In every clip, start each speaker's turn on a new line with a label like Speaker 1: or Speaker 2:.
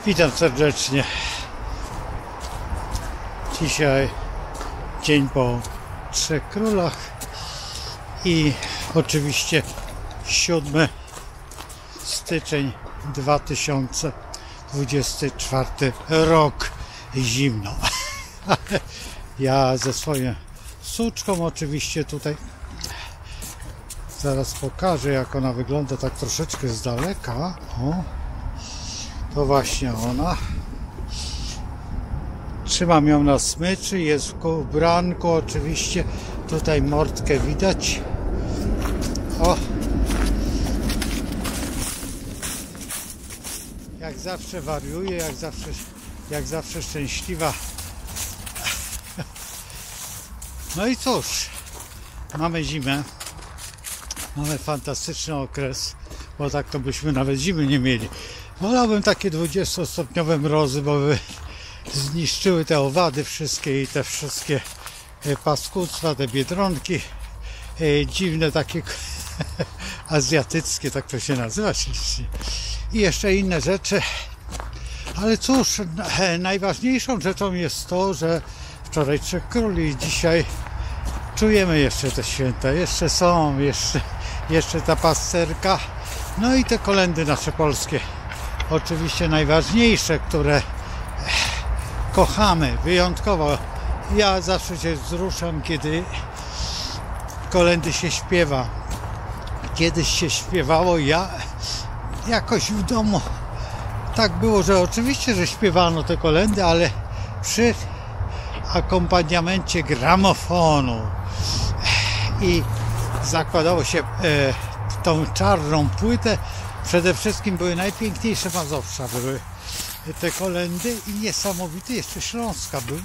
Speaker 1: Witam serdecznie. Dzisiaj dzień po Trzech Królach i oczywiście 7 styczeń 2024 rok. Zimno. Ja ze swoją suczką oczywiście tutaj zaraz pokażę, jak ona wygląda tak troszeczkę z daleka. O, to właśnie ona. Trzymam ją na smyczy, jest w ubranku oczywiście. Tutaj mordkę widać. O! Jak zawsze wariuje, jak zawsze szczęśliwa. No i cóż, mamy zimę. Mamy fantastyczny okres, bo tak to byśmy nawet zimy nie mieli. Wolałbym takie 20-stopniowe mrozy, bo by zniszczyły te owady wszystkie i te wszystkie paskudztwa, te biedronki dziwne, takie azjatyckie, tak to się nazywa i jeszcze inne rzeczy. Ale cóż, najważniejszą rzeczą jest to, że wczoraj Trzech Króli i dzisiaj czujemy jeszcze te święta, jeszcze są, jeszcze ta pasterka, no i te kolędy nasze polskie, oczywiście najważniejsze, które kochamy wyjątkowo. Ja zawsze się wzruszam, kiedy kolędy się śpiewa. Kiedyś się śpiewało, ja jakoś w domu tak było, że oczywiście, że śpiewano te kolędy, ale przy akompaniamencie gramofonu i zakładało się tą czarną płytę. Przede wszystkim były najpiękniejsze Mazowsza, były te kolędy i niesamowity jeszcze Śląska był.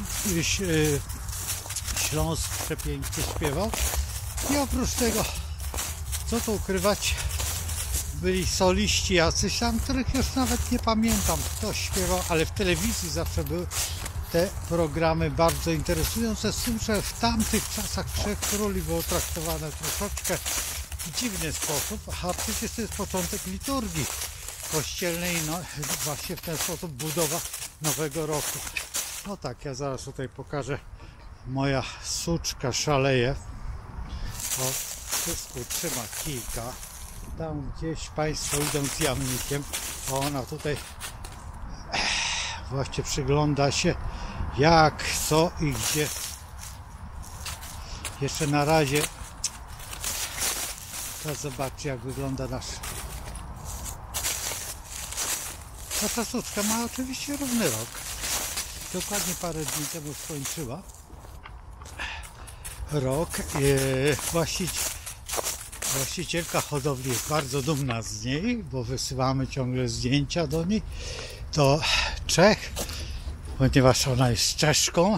Speaker 1: Śląsk przepięknie śpiewał i oprócz tego, co tu ukrywać, byli soliści jacyś tam, których już nawet nie pamiętam, kto śpiewał, ale w telewizji zawsze były te programy bardzo interesujące, z tym, że w tamtych czasach Trzech Króli było traktowane troszeczkę w dziwny sposób, a przecież to jest początek liturgii kościelnej, no właśnie w ten sposób budowa nowego roku. No tak, ja zaraz tutaj pokażę, moja suczka szaleje, o, wszystko trzyma kijka, tam gdzieś Państwo idą z jamnikiem, a ona tutaj właśnie przygląda się, jak, co i gdzie. Jeszcze na razie to zobaczcie, jak wygląda nasz. Ta suczka ma oczywiście równy rok. Dokładnie parę dni temu skończyła rok. Właścicielka hodowli jest bardzo dumna z niej, bo wysyłamy ciągle zdjęcia do niej, do Czech, ponieważ ona jest Czeszką,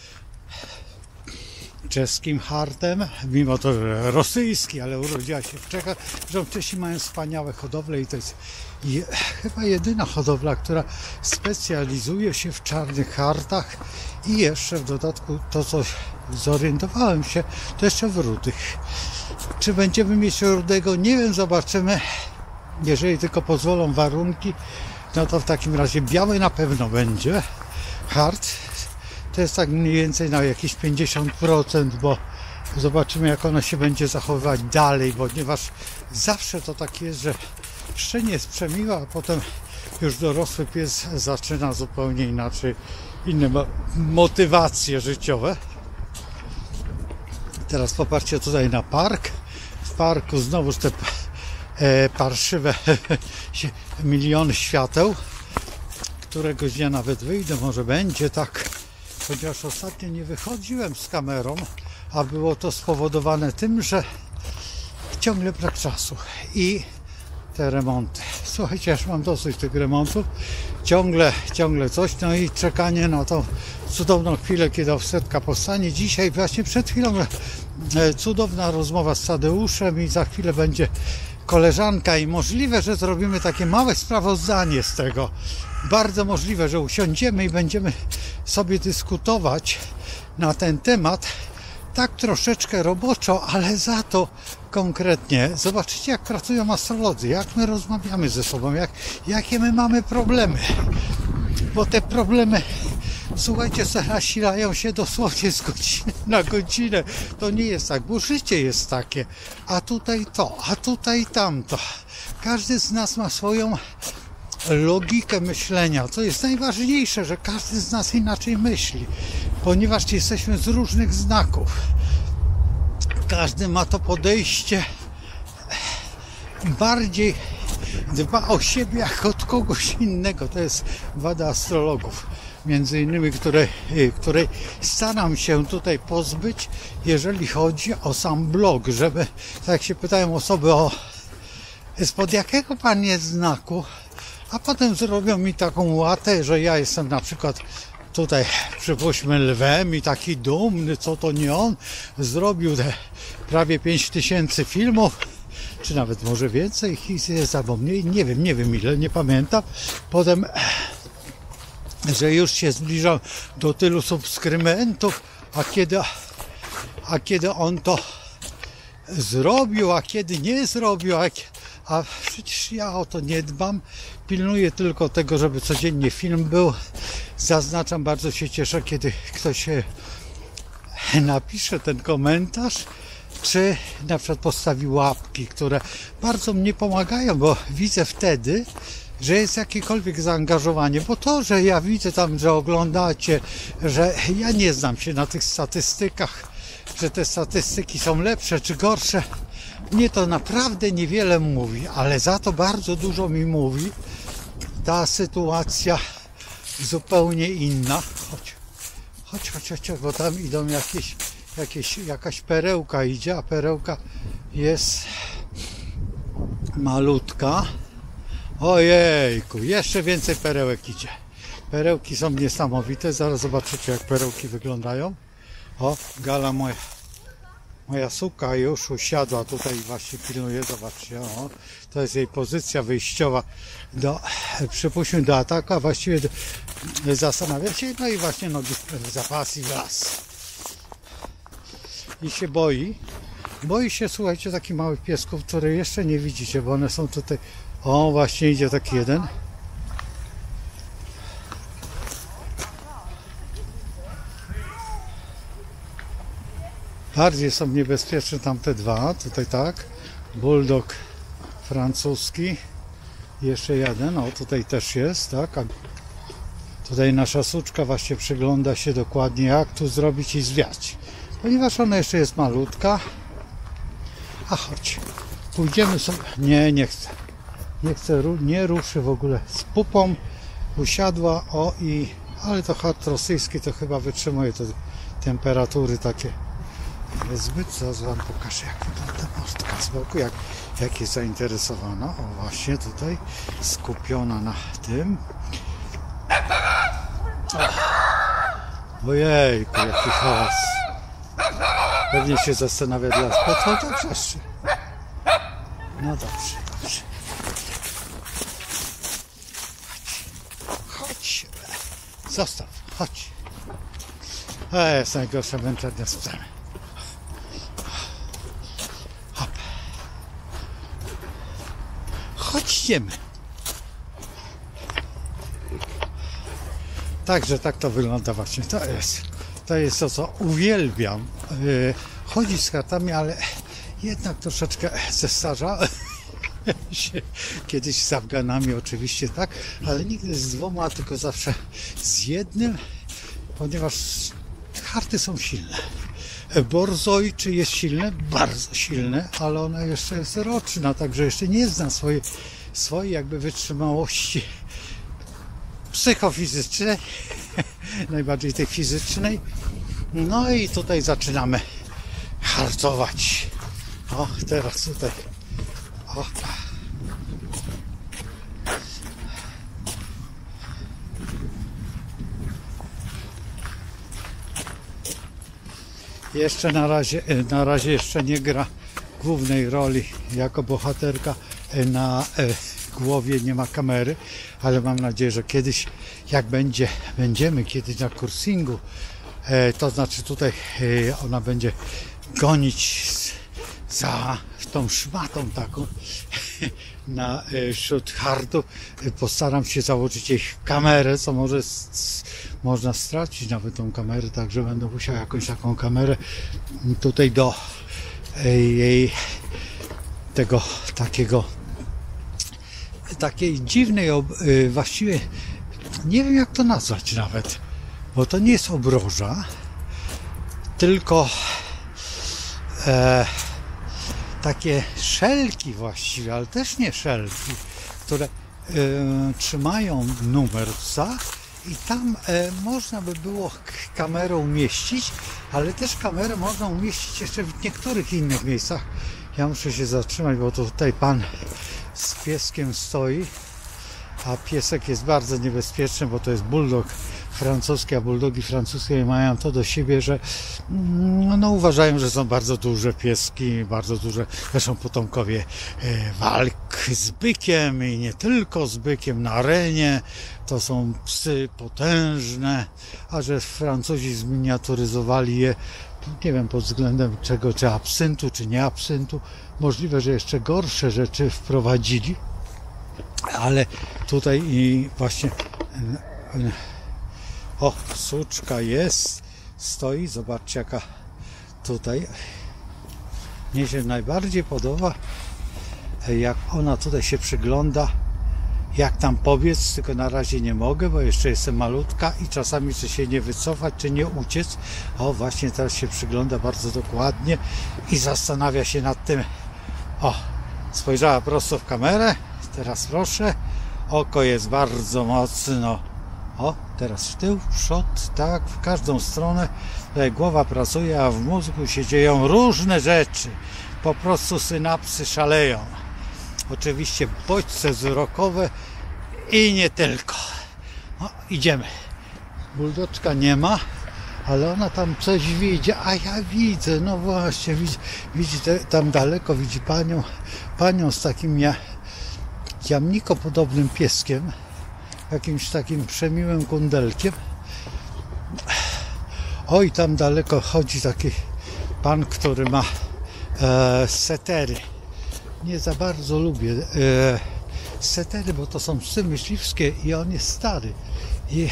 Speaker 1: czeskim hartem, mimo to, że rosyjski, ale urodziła się w Czechach. Zresztą Czesi mają wspaniałe hodowle i to jest chyba jedyna hodowla, która specjalizuje się w czarnych hartach i jeszcze w dodatku to, co zorientowałem się, to jeszcze w rudych. Czy będziemy mieć rudego? Nie wiem, zobaczymy. Jeżeli tylko pozwolą warunki, no to w takim razie biały na pewno będzie hart. To jest tak mniej więcej na jakieś 50%, bo zobaczymy, jak ono się będzie zachowywać dalej, ponieważ zawsze to tak jest, że szczeń jest przemiła, a potem już dorosły pies zaczyna zupełnie inaczej, inne motywacje życiowe. Teraz popatrzcie tutaj na park. W parku znowuż te parszywe miliony świateł. Któregoś dnia nawet wyjdę, może będzie tak, ponieważ ostatnio nie wychodziłem z kamerą, a było to spowodowane tym, że ciągle brak czasu i te remonty. Słuchajcie, ja już mam dosyć tych remontów, ciągle coś, no i czekanie na tą cudowną chwilę, kiedy offsetka powstanie. Dzisiaj właśnie przed chwilą cudowna rozmowa z Tadeuszem i za chwilę będzie koleżanka i możliwe, że zrobimy takie małe sprawozdanie z tego. Bardzo możliwe, że usiądziemy i będziemy sobie dyskutować na ten temat, tak troszeczkę roboczo, ale za to konkretnie. Zobaczycie, jak pracują astrolodzy, jak my rozmawiamy ze sobą, jakie my mamy problemy. bo te problemy, słuchajcie, nasilają się dosłownie z godziny na godzinę. To nie jest tak, bo życie jest takie, a tutaj to, a tutaj tamto. Każdy z nas ma swoją logikę myślenia. To jest najważniejsze, że każdy z nas inaczej myśli, ponieważ jesteśmy z różnych znaków. Każdy ma to podejście, bardziej dba o siebie jak od kogoś innego. To jest wada astrologów, między innymi, której staram się tutaj pozbyć, jeżeli chodzi o sam blog, żeby, tak jak się pytają osoby, spod jakiego pan jest znaku, a potem zrobią mi taką łatę, że ja jestem na przykład tutaj, przypuśćmy, lwem i taki dumny, co to nie on zrobił te prawie 5000 filmów, czy nawet może więcej, jest albo mniej, nie wiem ile, nie pamiętam. Potem, że już się zbliżam do tylu subskrybentów, a kiedy on to zrobił, a kiedy nie zrobił, a przecież ja o to nie dbam, pilnuję tylko tego, żeby codziennie film był. Zaznaczam, bardzo się cieszę, kiedy ktoś napisze ten komentarz, czy na przykład postawi łapki, które bardzo mnie pomagają, bo widzę wtedy, że jest jakiekolwiek zaangażowanie, bo to, że ja widzę tam, że oglądacie, że ja nie znam się na tych statystykach, że te statystyki są lepsze czy gorsze, mnie to naprawdę niewiele mówi, ale za to bardzo dużo mi mówi ta sytuacja zupełnie inna. Chodź, bo tam idą jakaś perełka idzie, a perełka jest malutka. Ojejku, jeszcze więcej perełek idzie. Perełki są niesamowite, zaraz zobaczycie, jak perełki wyglądają. O, Gala moja suka już usiadła tutaj, właśnie pilnuje, zobaczcie, o, to jest jej pozycja wyjściowa przypuśćmy do ataku, a właściwie zastanawia się, no i właśnie nogi w zapas i w las. I się boi się, słuchajcie, takich małych piesków, które jeszcze nie widzicie, bo one są tutaj, o, właśnie idzie taki jeden. Bardziej są niebezpieczne tamte dwa, tutaj tak, bulldog francuski, jeszcze jeden, o tutaj też jest, tak, a tutaj nasza suczka właśnie przygląda się dokładnie, jak tu zrobić i zwiać, ponieważ ona jeszcze jest malutka. A chodź, pójdziemy sobie, nie chcę, nie ruszy w ogóle, z pupą usiadła, ale to hart rosyjski to chyba wytrzymuje te temperatury takie. Zbyt, zaraz wam pokażę, jak wygląda mostka z boku, jak jest zainteresowana. O, właśnie tutaj skupiona na tym. Ojejku, jaki hałas. Pewnie się zastanawia, po co to wrzeszczy. No dobrze. Chodź. Zostaw, chodź. Jest najgorsza wędrownia z psem. Chodźmy. Także tak to wygląda właśnie. To jest to, co uwielbiam. Chodzić z kartami, ale jednak troszeczkę zestarzałem się. Kiedyś z Afganami oczywiście, tak, ale nigdy z dwoma, tylko zawsze z jednym, ponieważ karty są silne. Borzoi jest silne, bardzo silne, ale ona jeszcze jest roczna, także jeszcze nie zna swojej jakby wytrzymałości psychofizycznej, najbardziej tej fizycznej. No i tutaj zaczynamy hartować. O, teraz tutaj. Opa. Jeszcze na razie jeszcze nie gra głównej roli jako bohaterka, na głowie nie ma kamery, ale mam nadzieję, że kiedyś, jak będziemy kiedyś na kursingu, to znaczy tutaj ona będzie gonić za tą szmatą taką wśród hartów. Postaram się założyć ich kamerę, co może można stracić nawet tą kamerę, także będę musiał jakąś taką kamerę tutaj do jej tego takiej dziwnej, właściwie nie wiem jak to nazwać nawet, bo to nie jest obroża, tylko takie szelki właściwie, ale też nie szelki, które trzymają numer psa i tam można by było kamerę umieścić, ale też kamerę można umieścić jeszcze w niektórych innych miejscach. Ja muszę się zatrzymać, bo tutaj pan z pieskiem stoi, a piesek jest bardzo niebezpieczny, bo to jest bulldog francuski, a bulldogi francuskie mają to do siebie, że no, uważają, że są bardzo duże pieski, bardzo duże, zresztą potomkowie walk z bykiem i nie tylko z bykiem na arenie, to są psy potężne, a że Francuzi zminiaturyzowali je, nie wiem pod względem czego, czy absyntu, czy nie absyntu, możliwe, że jeszcze gorsze rzeczy wprowadzili, ale tutaj i właśnie suczka jest, stoi, zobaczcie jaka tutaj. Mnie się najbardziej podoba, jak ona tutaj się przygląda, jak tam pobiec, tylko na razie nie mogę, bo jeszcze jestem malutka i czasami czy się nie wycofać, czy nie uciec. O, właśnie teraz się przygląda bardzo dokładnie i zastanawia się nad tym. O, spojrzała prosto w kamerę, teraz proszę, oko jest bardzo mocno. O, teraz w tył, w przód, tak, w każdą stronę. Tutaj głowa pracuje, a w mózgu się dzieją różne rzeczy. Po prostu synapsy szaleją. Oczywiście bodźce wzrokowe i nie tylko. O, idziemy. Buldoczka nie ma, ale ona tam coś widzi, a ja widzę, no właśnie, widzi tam daleko, widzi panią z takim jamnikopodobnym pieskiem, jakimś takim przemiłym kundelkiem. Oj, tam daleko chodzi taki pan, który ma setery. Nie za bardzo lubię setery, bo to są psy myśliwskie i on jest stary. I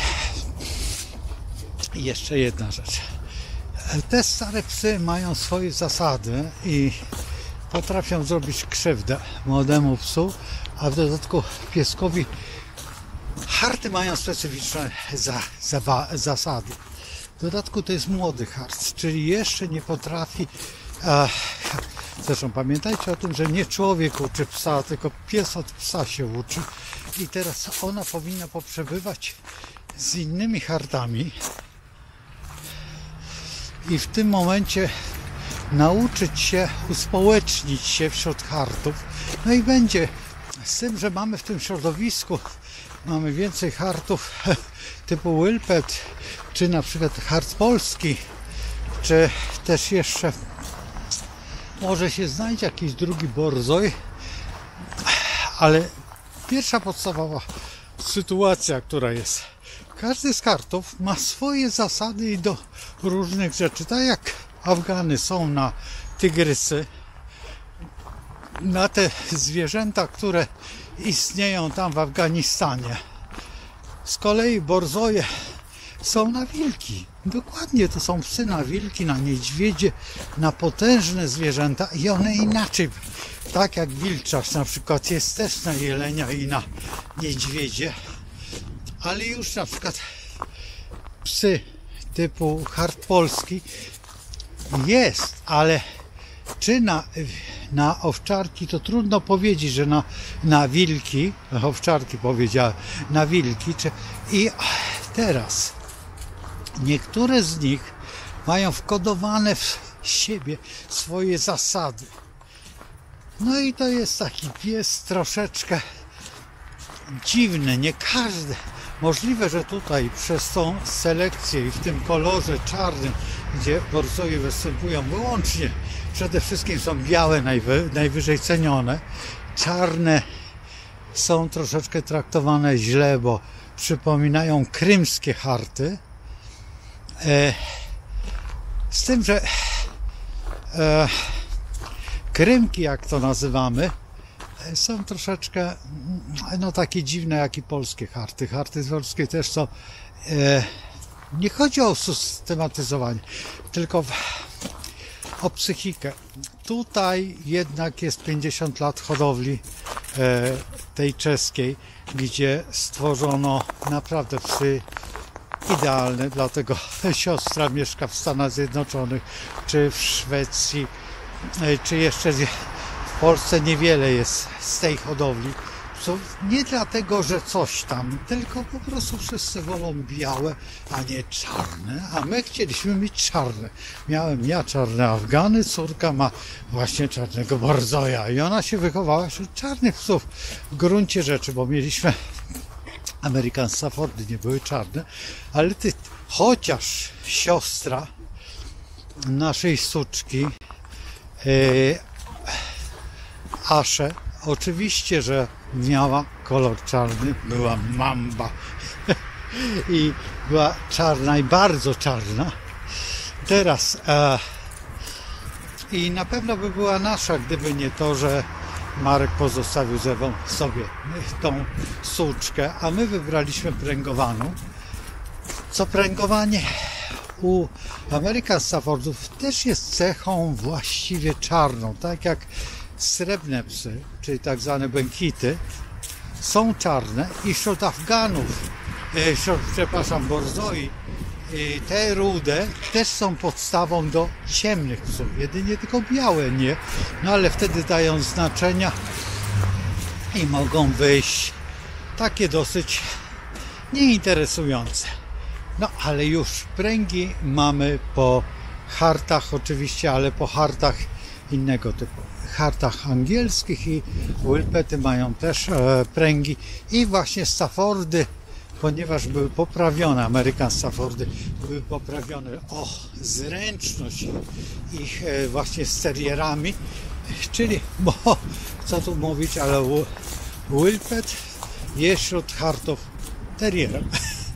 Speaker 1: jeszcze jedna rzecz. Te stare psy mają swoje zasady i potrafią zrobić krzywdę młodemu psu, a w dodatku pieskowi harty mają specyficzne zasady. W dodatku to jest młody hart, czyli jeszcze nie potrafi. Zresztą pamiętajcie o tym, że nie człowiek uczy psa, tylko pies od psa się uczy. I teraz ona powinna poprzebywać z innymi hartami i w tym momencie nauczyć się, uspołecznić się wśród hartów. No i będzie z tym, że mamy w tym środowisku więcej hartów typu Wilpet, czy na przykład hart polski, czy też jeszcze może się znajdzie jakiś drugi borzoj, ale pierwsza podstawowa sytuacja, która jest, każdy z hartów ma swoje zasady i do różnych rzeczy, tak jak Afgany są na tygrysy, na te zwierzęta, które istnieją tam w Afganistanie. Z kolei borzoje są na wilki. Dokładnie, to są psy na wilki, na niedźwiedzie, na potężne zwierzęta i one inaczej, tak jak wilczarz na przykład jest też na jelenia i na niedźwiedzie, ale już na przykład psy typu hart polski jest, ale czy na owczarki to trudno powiedzieć, że na wilki, owczarki powiedziałem, na wilki, i teraz niektóre z nich mają wkodowane w siebie swoje zasady. No i to jest taki pies troszeczkę dziwny, nie każdy. Możliwe, że tutaj przez tą selekcję i w tym kolorze czarnym, gdzie borzoje występują wyłącznie, przede wszystkim są białe najwyżej cenione, czarne są troszeczkę traktowane źle, bo przypominają krymskie harty. Z tym, że krymki, jak to nazywamy, są troszeczkę no takie dziwne jak i polskie harty. Harty polskie też są, nie chodzi o systematyzowanie, tylko o psychikę. Tutaj jednak jest 50 lat hodowli tej czeskiej, gdzie stworzono naprawdę psy idealne, dlatego siostra mieszka w Stanach Zjednoczonych, czy w Szwecji, czy jeszcze w Polsce niewiele jest z tej hodowli. Nie dlatego, że coś tam, tylko po prostu wszyscy wolą białe, a nie czarne, a my chcieliśmy mieć czarne. Miałem ja czarne Afgany, córka ma właśnie czarnego Borzoja i ona się wychowała wśród czarnych psów w gruncie rzeczy, bo mieliśmy American Staffordy, nie były czarne, ale chociaż siostra naszej suczki Asze, oczywiście, że miała kolor czarny, była mamba i była czarna i bardzo czarna. Teraz i na pewno by była nasza, gdyby nie to, że Marek pozostawił ze mną sobie tą suczkę, a my wybraliśmy pręgowaną. Co pręgowanie u American Staffordów też jest cechą właściwie czarną, tak jak srebrne psy, czyli tak zwane błękity, są czarne i wśród Afganów, Borzoi, te rude też są podstawą do ciemnych psów, jedynie tylko białe nie, no ale wtedy dają znaczenia i mogą wyjść takie dosyć nieinteresujące. No ale już pręgi mamy po hartach oczywiście, ale po hartach innego typu. Hartach angielskich i Wilpety mają też pręgi i właśnie Staffordy, ponieważ były poprawione, American Staffordy były poprawione o zręczność ich właśnie z terrierami, czyli, bo co tu mówić, ale Wilpet jest wśród hartów terrierem.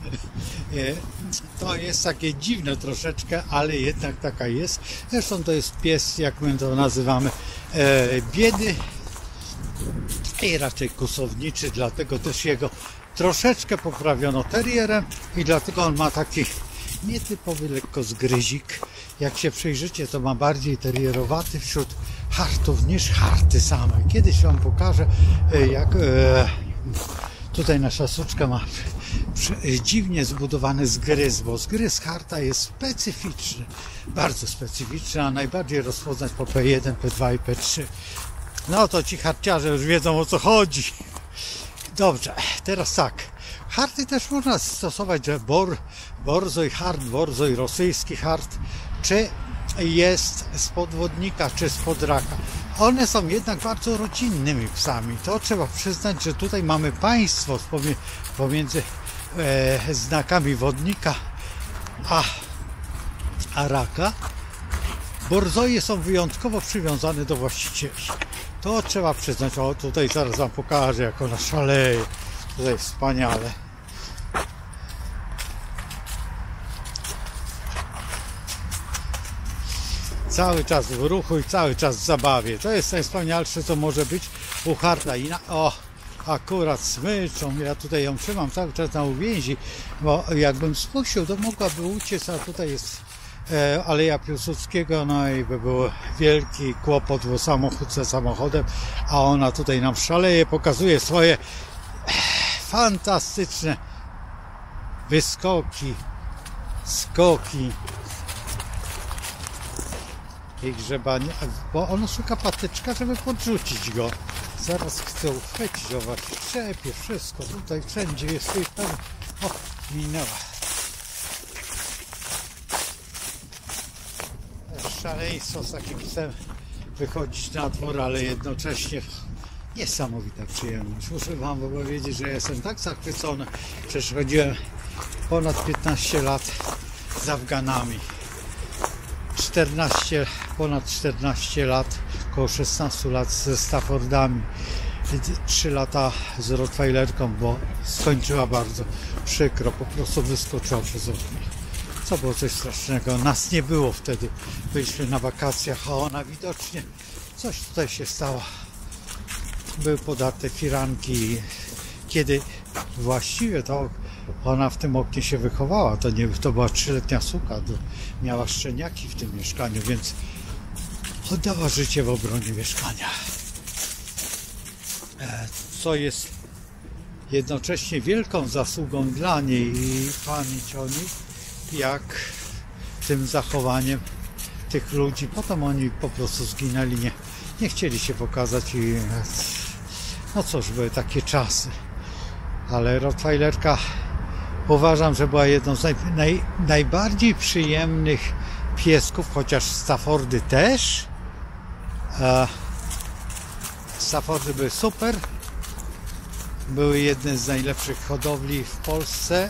Speaker 1: To jest takie dziwne troszeczkę, ale jednak taka jest. Zresztą to jest pies, jak my to nazywamy, biedy i raczej kusowniczy, dlatego też jego troszeczkę poprawiono terrierem i dlatego on ma taki nietypowy lekko zgryzik. Jak się przyjrzycie, to ma bardziej terrierowaty wśród hartów niż harty same. Kiedyś wam pokażę, jak tutaj nasza suczka ma dziwnie zbudowany zgryz, bo zgryz harta jest specyficzny, bardzo specyficzny, a najbardziej rozpoznać po P1, P2 i P3. No to ci harciarze już wiedzą, o co chodzi. Dobrze, teraz tak. Harty też można stosować, że borzoj hart, borzoj rosyjski hart, czy jest z podwodnika, czy z podraka. One są jednak bardzo rodzinnymi psami. To trzeba przyznać, że tutaj mamy państwo pomiędzy znakami wodnika a raka. Borzoje są wyjątkowo przywiązane do właścicieli. To trzeba przyznać. O, tutaj zaraz wam pokażę, jak ona szaleje. Tutaj wspaniale. Cały czas w ruchu i cały czas w zabawie. To jest najwspanialsze, co może być u harta. O, akurat smyczą. Ja tutaj ją trzymam cały czas na uwięzi, bo jakbym spuścił, to mogłaby uciec, a tutaj jest Aleja Piłsudskiego, no i by był wielki kłopot, bo samochód za samochodem, a ona tutaj nam szaleje, pokazuje swoje fantastyczne wyskoki, skoki i grzebanie, bo ono szuka patyczka, żeby podrzucić go. Zaraz chcę uchwycić, o właśnie, trzepie wszystko, tutaj wszędzie jest tej pełno. O, minęła. Szaleństwo z takim psem wychodzić na dwór, ale jednocześnie niesamowita przyjemność. Muszę wam powiedzieć, że jestem tak zachwycony. Przecież chodziłem ponad 15 lat z Afganami. Ponad 14 lat, około 16 lat ze Staffordami, 3 lata z Rottweilerką, bo skończyła bardzo przykro, po prostu wyskoczyła przez okno. Co było coś strasznego, nas nie było wtedy, byliśmy na wakacjach, a ona widocznie coś tutaj się stało. były podarte firanki. Kiedy właściwie to ona w tym oknie się wychowała, to była 3-letnia suka, miała szczeniaki w tym mieszkaniu, więc oddała życie w obronie mieszkania. Co jest jednocześnie wielką zasługą dla niej i pamięć o niej, jak tym zachowaniem tych ludzi. Potem oni po prostu zginęli, nie chcieli się pokazać i no cóż, były takie czasy. Ale Rottweilerka uważam, że była jedną z najbardziej przyjemnych piesków, chociaż Staffordy też. Staffordy były super. Były jedne z najlepszych hodowli w Polsce.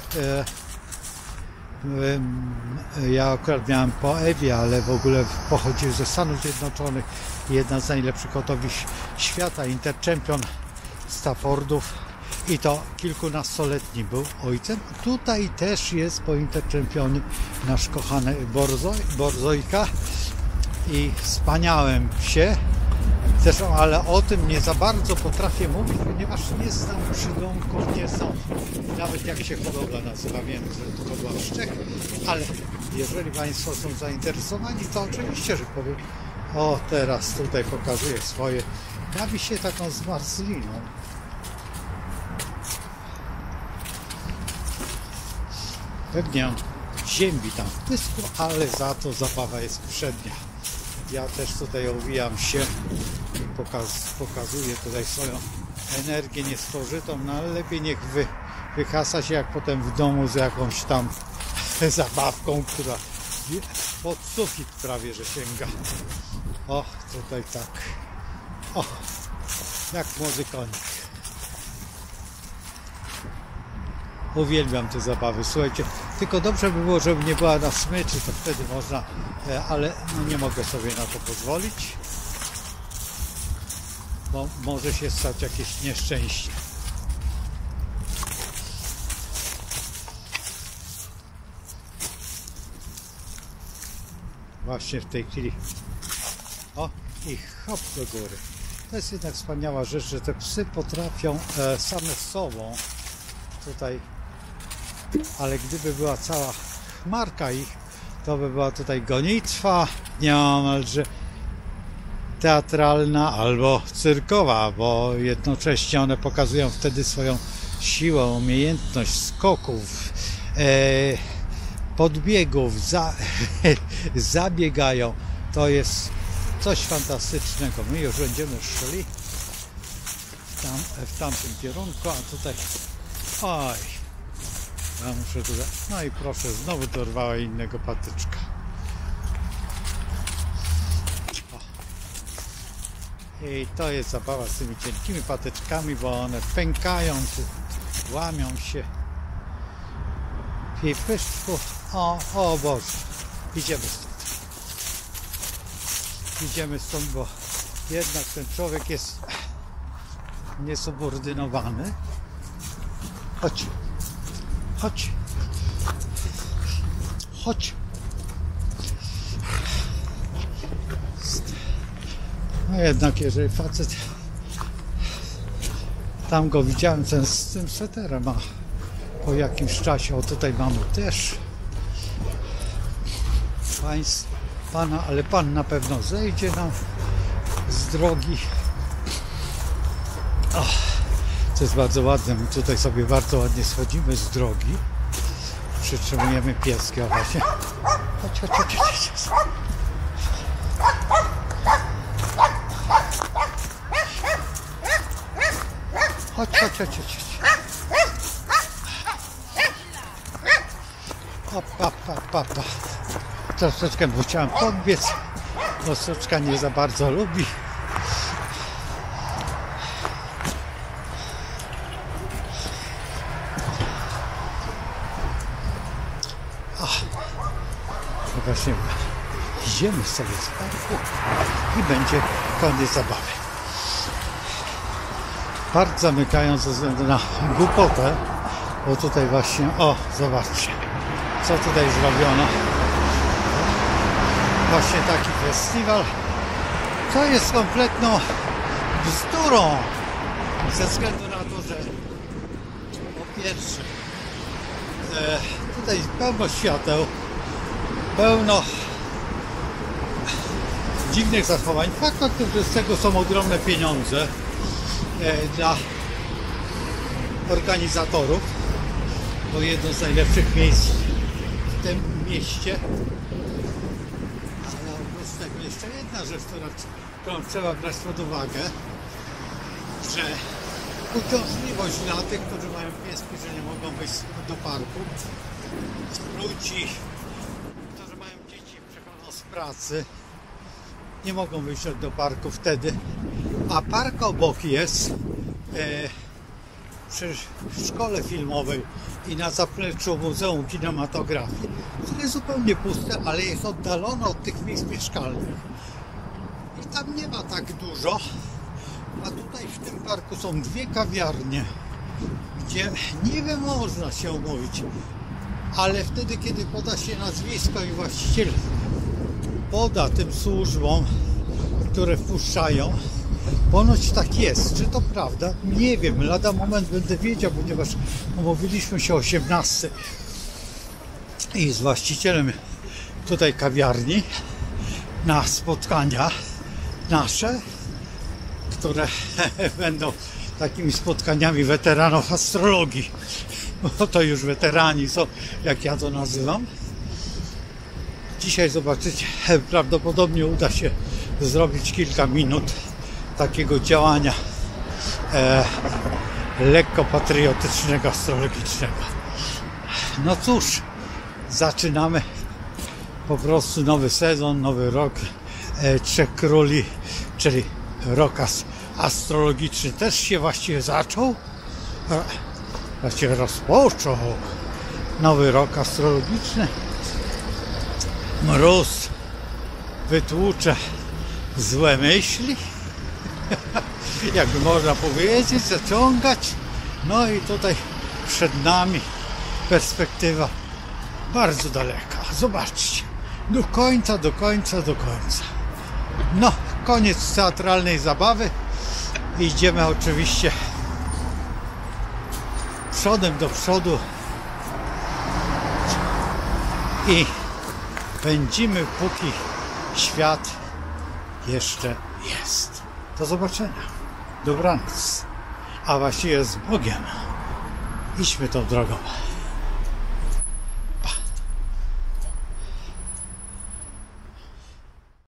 Speaker 1: Ja akurat miałem po Ewie, ale w ogóle pochodził ze Stanów Zjednoczonych. Jedna z najlepszych hodowli świata, Interchampion Staffordów. I to kilkunastoletni był ojcem. Tutaj też jest po Interchampionie nasz kochany Borzojka. I wspaniałym psie. Zresztą, ale o tym nie za bardzo potrafię mówić, ponieważ nie znam przydomków, nie znam nawet jak się hodowla nazywa. Wiem, że to była szczek, ale jeżeli Państwo są zainteresowani, to oczywiście, że powiem. O, teraz tutaj pokazuję swoje. Bawi się taką zmarzliną. Pewnie ziemi tam w pysku, ale za to zabawa jest przednia. Ja też tutaj owijam się i pokazuję tutaj swoją energię niespożytą, no ale lepiej niech wyhasa się jak potem w domu z jakąś tam zabawką, która pod sufit prawie że sięga. O, tutaj tak. O, jak młody konik. Uwielbiam te zabawy, słuchajcie, tylko dobrze by było, żeby nie była na smyczy, to wtedy można, ale no nie mogę sobie na to pozwolić, bo może się stać jakieś nieszczęście. Właśnie w tej chwili. O, i hop do góry. To jest jednak wspaniała rzecz, że te psy potrafią same z sobą tutaj. Ale gdyby była cała chmarka ich, to by była tutaj gonitwa niemalże teatralna albo cyrkowa, bo jednocześnie one pokazują wtedy swoją siłę, umiejętność skoków, podbiegów, zabiegają. To jest coś fantastycznego. My już będziemy szli w tamtym kierunku, a tutaj oj, ja muszę tutaj, no i proszę, znowu dorwała innego patyczka. O. I to jest zabawa z tymi cienkimi patyczkami, bo one pękają, łamią się. I pyszczku, o Boże, idziemy stąd. Idziemy stąd, bo jednak ten człowiek jest niesubordynowany. Chodź. Chodź. Chodź. No jednak jeżeli facet, tam go widziałem z tym sweterem, a po jakimś czasie, o tutaj mamy też pana, ale pan na pewno zejdzie nam z drogi. To jest bardzo ładne, my tutaj sobie bardzo ładnie schodzimy z drogi, przytrzymujemy pieski, a właśnie chodź. Chodź. Opa. Troszeczkę musiałem podbiec, bo soczka nie za bardzo lubi. Właśnie idziemy sobie z parku i będzie koniec zabawy. Park zamykają ze względu na głupotę, bo tutaj właśnie, o, zobaczcie, co tutaj zrobiono. Właśnie taki festiwal, to jest kompletną bzdurą. Ze względu na to, że po pierwsze tutaj pełno świateł, pełno dziwnych zachowań. Faktem, że z tego są ogromne pieniądze dla organizatorów, bo jedno z najlepszych miejsc w tym mieście. Ale oprócz tego jeszcze jedna rzecz, którą trzeba brać pod uwagę, że uciążliwość dla tych, którzy mają pieski, że nie mogą wyjść do parku, ludzi, którzy mają dzieci przychodzą z pracy, nie mogą wyjść do parku wtedy, a park obok jest przy szkole filmowej i na zapleczu Muzeum Kinematografii, które jest zupełnie puste, ale jest oddalone od tych miejsc mieszkalnych i tam nie ma tak dużo, a tutaj w tym parku są dwie kawiarnie, gdzie niby można się umówić, ale wtedy, kiedy poda się nazwisko i właściciel poda tym służbom, które wpuszczają, ponoć tak jest. Czy to prawda? Nie wiem. Lada moment będę wiedział, ponieważ umówiliśmy się o 18 i z właścicielem tutaj kawiarni na spotkania nasze, które będą takimi spotkaniami weteranów astrologii, bo to już weterani są, jak ja to nazywam. Dzisiaj zobaczycie, prawdopodobnie uda się zrobić kilka minut takiego działania lekko patriotycznego, astrologicznego. No cóż, zaczynamy po prostu nowy sezon, nowy rok Trzech Króli, czyli rok astrologiczny też się właściwie zaczął, właściwie rozpoczął nowy rok astrologiczny. Mróz wytłucze złe myśli, jakby można powiedzieć, zaciągać. No i tutaj przed nami perspektywa bardzo daleka. Zobaczcie, do końca. No, koniec teatralnej zabawy. Idziemy oczywiście przodem do przodu i pędzimy, póki świat jeszcze jest. Do zobaczenia. Dobranoc. A właściwie z Bogiem. Idźmy tą drogą.